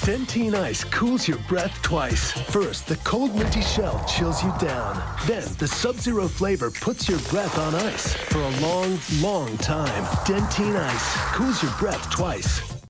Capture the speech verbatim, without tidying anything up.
Dentyne Ice cools your breath twice. First, the cold minty shell chills you down. Then, the Sub-Zero flavor puts your breath on ice for a long, long time. Dentyne Ice cools your breath twice.